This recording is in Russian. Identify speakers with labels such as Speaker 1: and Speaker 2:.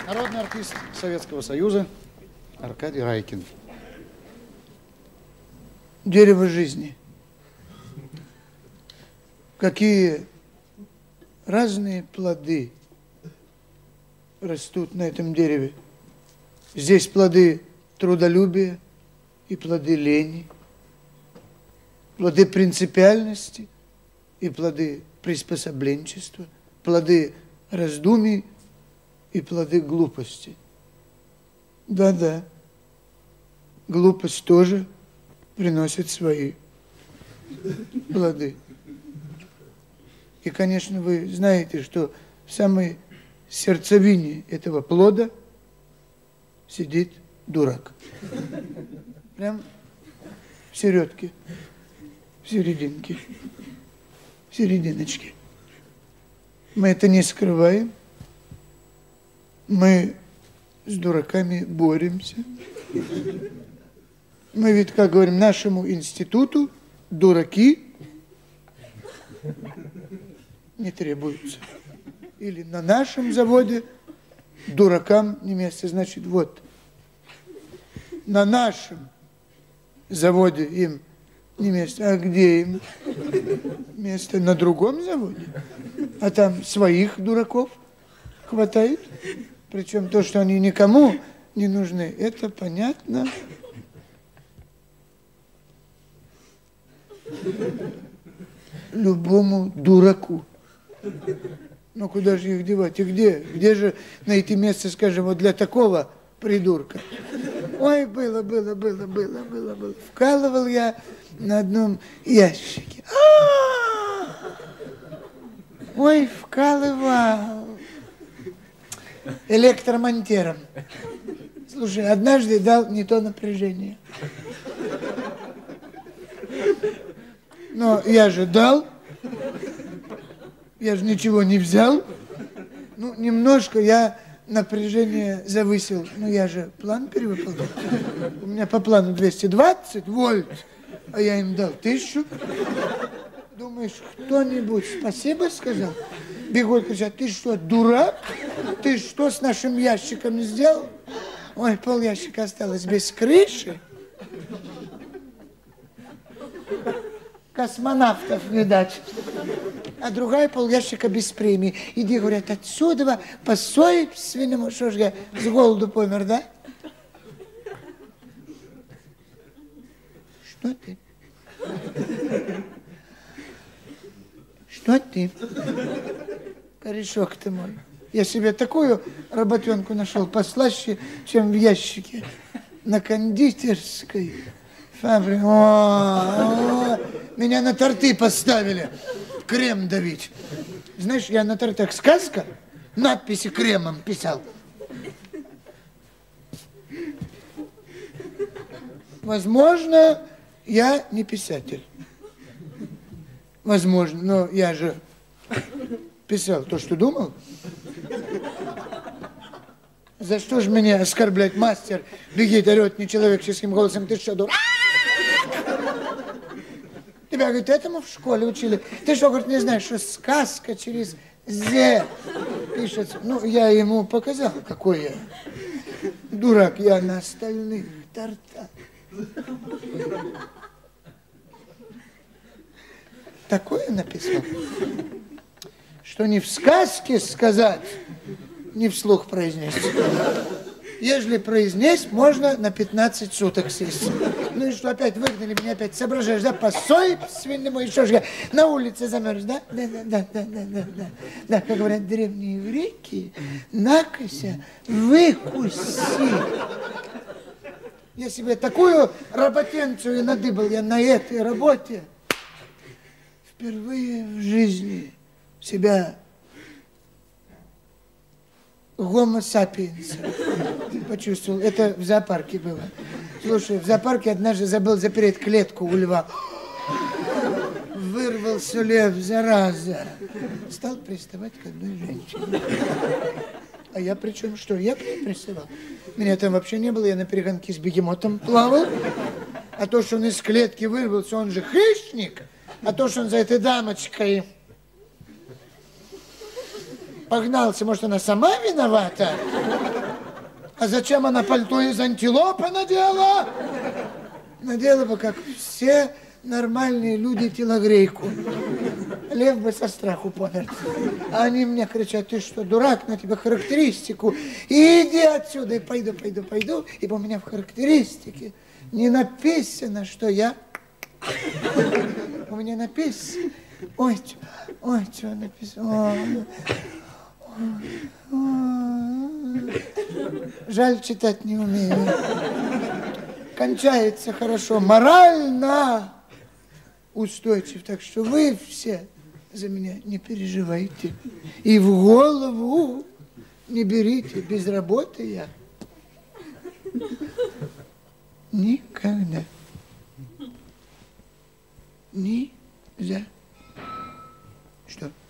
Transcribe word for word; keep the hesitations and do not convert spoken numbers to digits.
Speaker 1: Народный артист Советского Союза Аркадий Райкин.
Speaker 2: Дерево жизни. Какие разные плоды растут на этом дереве. Здесь плоды трудолюбия и плоды лени, плоды принципиальности и плоды приспособленчества, плоды раздумий и плоды глупости. Да-да, глупость тоже приносит свои плоды. И, конечно, вы знаете, что в самой сердцевине этого плода сидит дурак. Прям в середке, в серединке, в серединочке. Мы это не скрываем. Мы с дураками боремся. Мы ведь, как говорим, нашему институту дураки не требуются. Или на нашем заводе дуракам не место. Значит, вот, на нашем заводе им не место. А где им место? На другом заводе. А там своих дураков хватает. Причем то, что они никому не нужны, это понятно. Любому дураку. Ну, куда же их девать? И где? Где же найти место, скажем, вот для такого придурка? Ой, было, было, было, было, было, было. Вкалывал я на одном ящике. А-а-а! Ой, вкалывал. Электромонтером. Слушай, однажды дал не то напряжение. Но я же дал. Я же ничего не взял. Ну, немножко я напряжение завысил. Ну, я же план перевыполнил. У меня по плану двести двадцать вольт, а я им дал тысячу. Думаешь, кто-нибудь спасибо сказал? Бегут, кричат, ты что, дурак? Ты что с нашим ящиком сделал? Ой, пол ящика осталось без крыши. Космонавтов, видать. А другая пол ящика без премии. Иди, говорят, отсюда по собственному, что ж я с голоду помер, да? Что ты? Что ты? Корешок ты мой. Я себе такую работенку нашел послаще, чем в ящике. На кондитерской фабрике. О, о, меня на торты поставили. Крем давить. Знаешь, я на тортах сказка, надписи кремом писал. Возможно, я не писатель. Возможно, но я же писал то, что думал. За что же меня оскорблять мастер? Бегит, орет нечеловеческим голосом. Ты что, дурак? Тебя, говорит, этому в школе учили. Ты что, говорит, не знаешь, что сказка через «з» пишется? Ну, я ему показал, какой я дурак. Я на остальных тортах. Такое написал, что не в сказке сказать, не вслух произнести. Ежели произнесть, можно на пятнадцать суток сесть. Ну и что, опять выгнали меня, опять соображаешь, да, по собственному, и что же я на улице замерз, да? Да, да, да, да, да, да, да. Да, как говорят древние греки, накося, выкуси. Я себе такую работенцию надыбал я на этой работе. Впервые в жизни себя гомо сапиенса почувствовал. Это в зоопарке было. Слушай, в зоопарке однажды забыл запереть клетку у льва. Вырвался лев, зараза. Стал приставать к одной женщине. А я при чем что? Я к ней приставал. Меня там вообще не было, я на перегонке с бегемотом плавал. А то, что он из клетки вырвался, он же хищник. А то, что он за этой дамочкой погнался, может, она сама виновата? А зачем она пальто из антилопы надела? Надела бы, как все нормальные люди, телогрейку. Лев бы со страху помер. А они мне кричат: ты что, дурак, на тебе характеристику. Иди отсюда. И пойду, пойду, пойду. Ибо у меня в характеристике не написано, что я... У меня написано... Ой, чё, ой, что написано... Ой, ой. Жаль, читать не умею. Кончается хорошо. Морально устойчив. Так что вы все за меня не переживайте. И в голову не берите. Без работы я никогда. Ни за что.